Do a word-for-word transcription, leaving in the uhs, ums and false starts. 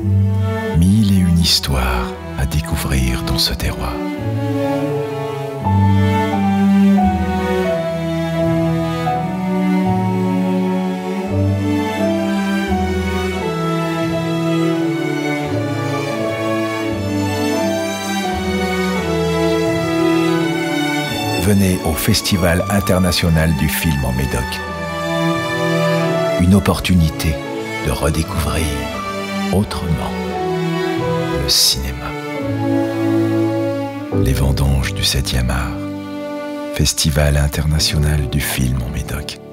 Mille et une histoires à découvrir dans ce terroir. Venez au Festival international du film en Médoc. Une opportunité de redécouvrir autrement le cinéma. Les vendanges du septième art. Festival international du film en Médoc.